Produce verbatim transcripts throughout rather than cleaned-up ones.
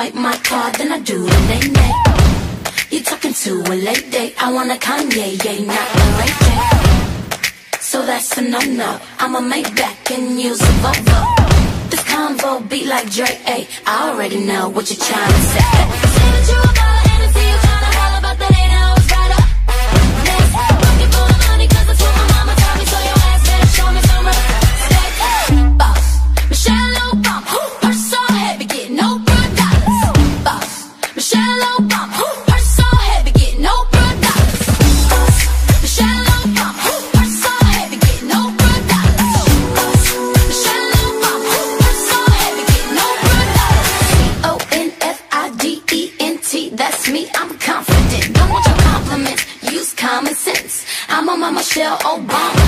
swipe my card, then I do the nay-nay. You talking to a late date, I want a Kanye, yeah, not a Ray J. So that's a no-no, I'ma make back and use a Volvo. This convo beat like Drake, ayy, I already know what you're trying to say. Say that you a baller and I see you trying to holler, but that ain't how it's right up. Next, looking for the money, cause that's what my mama taught me, so your ass better show me some respect. Boss, Michelle Obama, purse so heavy, get no bruh dollars. Boss, Michelle Obama, purse so heavy, get no bruh dollars. Boss, Michelle Obama, purse so heavy, get no bruh dollars. Boss, Michelle Obama, purse so heavy, get no bruh dollars. C O N F I D E N T, that's me, I'm confident. Don't want your compliments, use common sense. I'm on my Michelle Obama.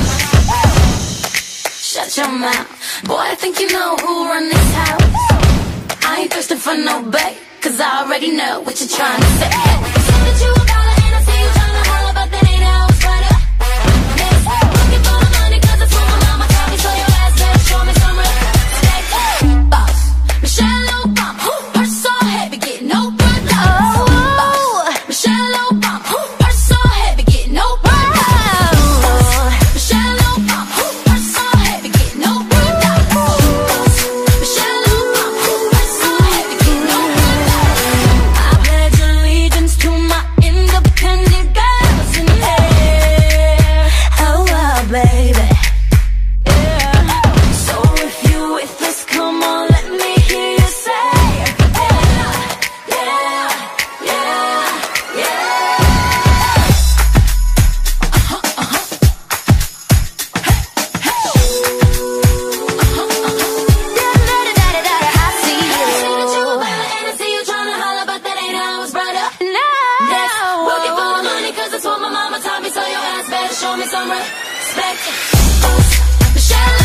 Shut your mouth, boy, I think you know who run this house. I ain't thirsting for no bait, cause I already know what you're trying to say. Say that you a baller and I see you trying to holler, but that ain't how it's right up. Next, looking for the money, cause that's what my mama taught me, so your ass better show me some respect. Boss, Michelle Obama, purse so heavy, get no bruh dollars. Boss, Michelle Obama, purse so heavy, get no bruh dollars. Boss, Michelle Obama, purse so heavy, get no bruh dollars. Boss, Michelle Obama, purse so heavy, get no bruh dollars. I pledge allegiance to my independent girls in here. Oh, wow, baby. Yeah. So if you with this, come on, let me hear you say, yeah, yeah, yeah, yeah. Uh-huh, uh-huh. Hey, hey. Uh-huh, uh-huh. Da-da-da-da-da-da, I see you. Say that you a baller and I see you tryna holler, but that ain't how it's right up. No. Next, looking for the money, cause that's what my mama taught me, so your ass better show me some respect. Boss, Michelle